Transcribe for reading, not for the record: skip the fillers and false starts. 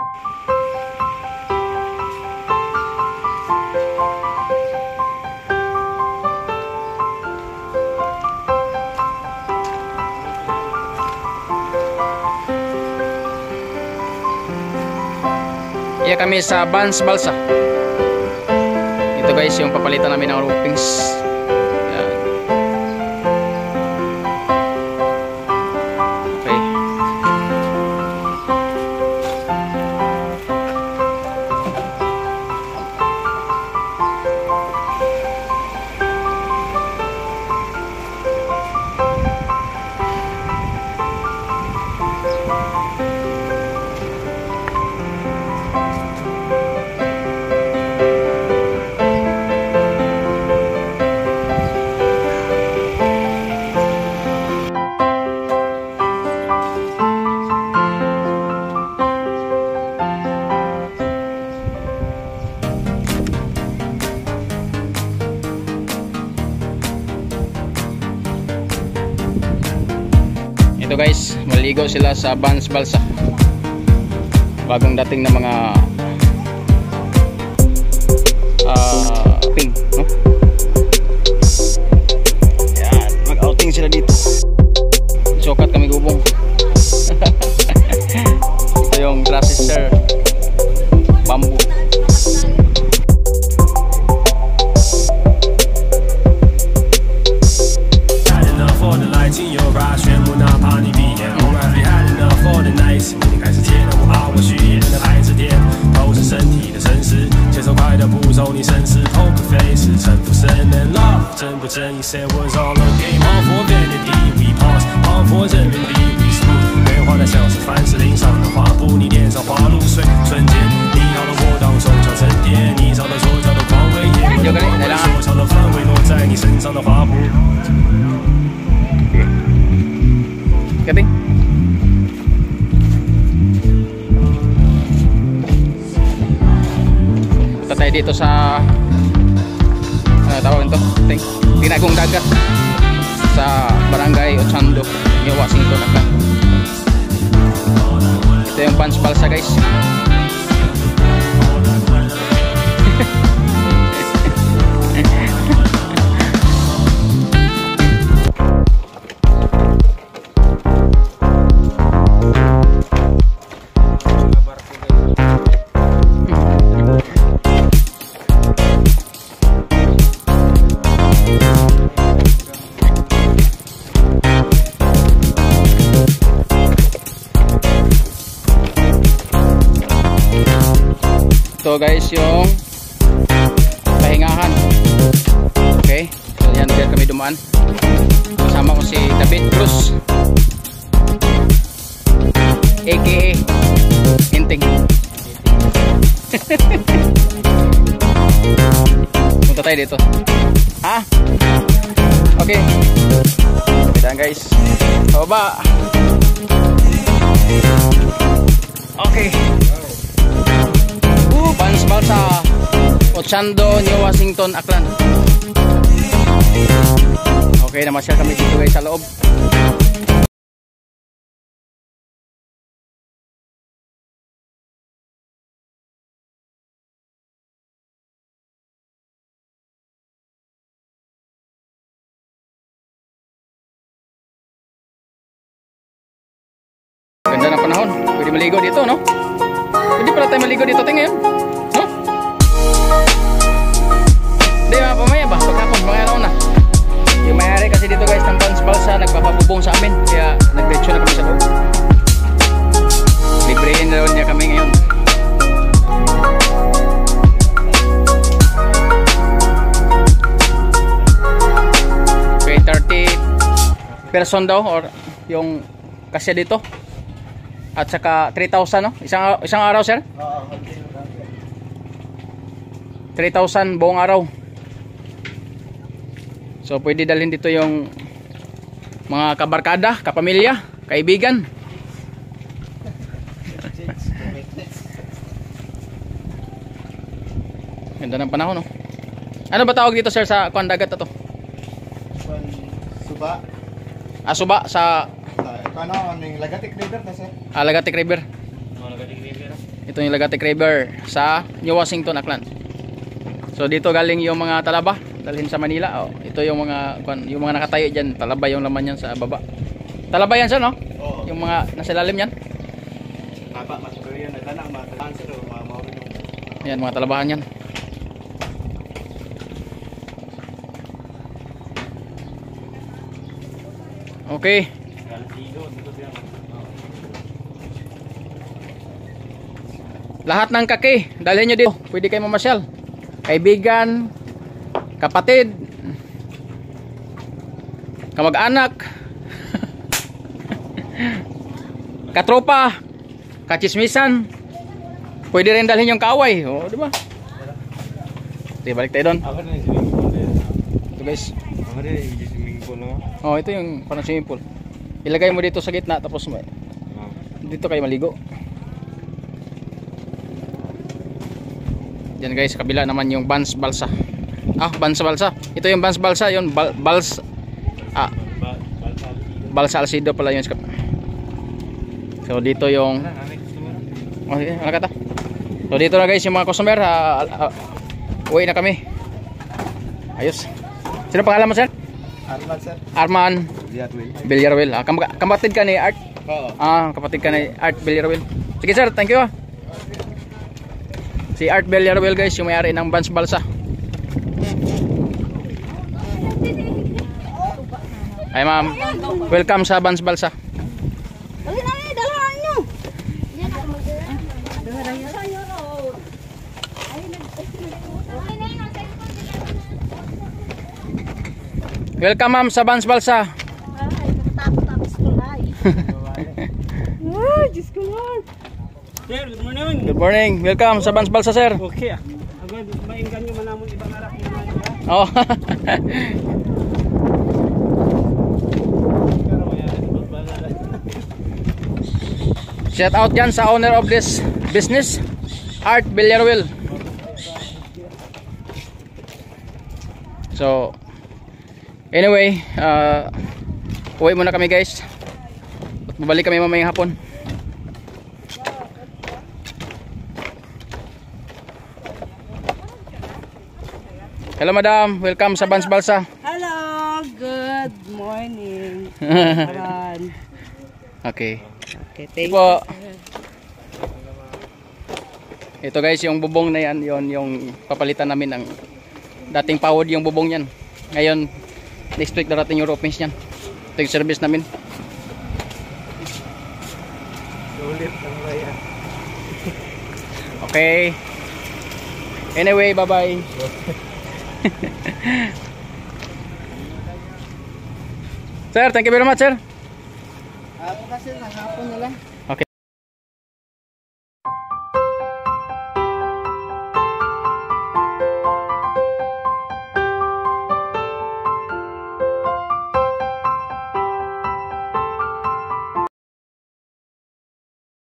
Iya kami sa Vans Balsa. Ito guys yung papalitan namin ng roofings. Yan. Okay. Ito guys, maligo sila sa Vans Balsa. Bagong dating na mga outing, no? Yan, mag-outing sila dito. Sukat kami gubong. Ito yung grasses sir, bamboo. You said was all a game, all for vanity. We pause, all for 人民币 we smooth。梅花的像是凡士林上的画布，你点上花露水，瞬间你好了我当手脚沉淀，你找到手脚的光辉，也会所朝的范围落在你身上的花布。 Gating. Punta tayo dito sa tawag nito, Tinagong Dagat sa Barangay Ochando, New Washington, Aklan. Ito yung Vans Balsa guys. Ito guys yung pahingahan. Okay, so yan, dyan kami dumaan. Kasama ko si David Cruz aka Hinting. Punta tayo dito. Ha? Okay, kita guys. Baba. Okay, Vans Balsa, Ochando, New Washington, Aklan. Okay, namasyal kami dito guys sa loob. Ganda ng panahon, pwede maligo dito, no? Pwede pala tayo maligo dito tayo ngayon, no? Hindi, mamaya ba? Pagkapon, mga ano na. Yung mayari kasi dito guys ng Vans Balsa, nagpapabubong sa amin. Kaya nag-retso na kami sa loob. Librehin na niya kami ngayon. Okay, 30 person daw or yung kasya dito. At saka 3,000, no? Isang araw, sir? 3,000 buong araw. So pwede dalhin dito yung mga kabarkada, kapamilya, kaibigan. Ganda ng panahon, no? Ano ba tawag dito, sir, sa kuan dagat na to? Suba. Suba sa Ano, Lagatik River na, sir? Lagatik River. Lagatik River. Ito yung Lagatek River sa New Washington, Aklan. So dito galing yung mga talaba dalhin sa Manila. Ito yung mga nakatayo diyan, talaba yung laman yan sa baba. Talaba yan sir, no? Oo. Yung mga nasa ilalim yan. Yan, mga talabahan yan. Okay. Lahat ng kaki, dalhin nyo dito. Pwede kayo mamasyal. Kaibigan, kapatid, kamag-anak, katropa, kachismisan. Pwede rin dalhin yung kaaway. O, diba? Sige, balik tayo doon. Ito guys. Oh, ito yung parang swimming pool. Ilagay mo dito sa gitna tapos dito kayo maligo. Diyan guys, kabila naman yung Bans Balsa. Bans Balsa. Ito yung Bans Balsa, yun Balsa Alcido pala yun. So dito yung So dito na guys yung mga customer. Uwi na kami. Ayos. Sino pangalan mo sir? Arman sir. Arman Villarwil. Kapatid ka ni Art? Oo. Kapatid ka ni Art Villarwil. Sige sir, thank you. Si Art Villarwil guys, yung may-ari ng Bans Balsa. Ay ma'am, welcome sa Bans Balsa. Welcome ma'am sa Bans Balsa. Diyos ko Lord. Sir, good morning. Good morning. Welcome sa Bans Balsa sir. Okay agad mainggan nyo manamon ibang arak nyo. Oh. Shout out dyan sa owner of this business, Art Villarwil. So anyway, uwi muna kami guys. At babalik kami mamayang hapon. Hello madam, welcome sa Bans Balsa. Hello, good morning. Okay. Okay, thank you. Po. Ito guys, yung bubong na yan, yung papalitan namin ng dating pawod yung bubong yan. Ngayon, next week darating yung rope yan. Ito yung service namin. Okay. Anyway, bye-bye. Sir, thank you very much, sir. Kasi nahapon na lang.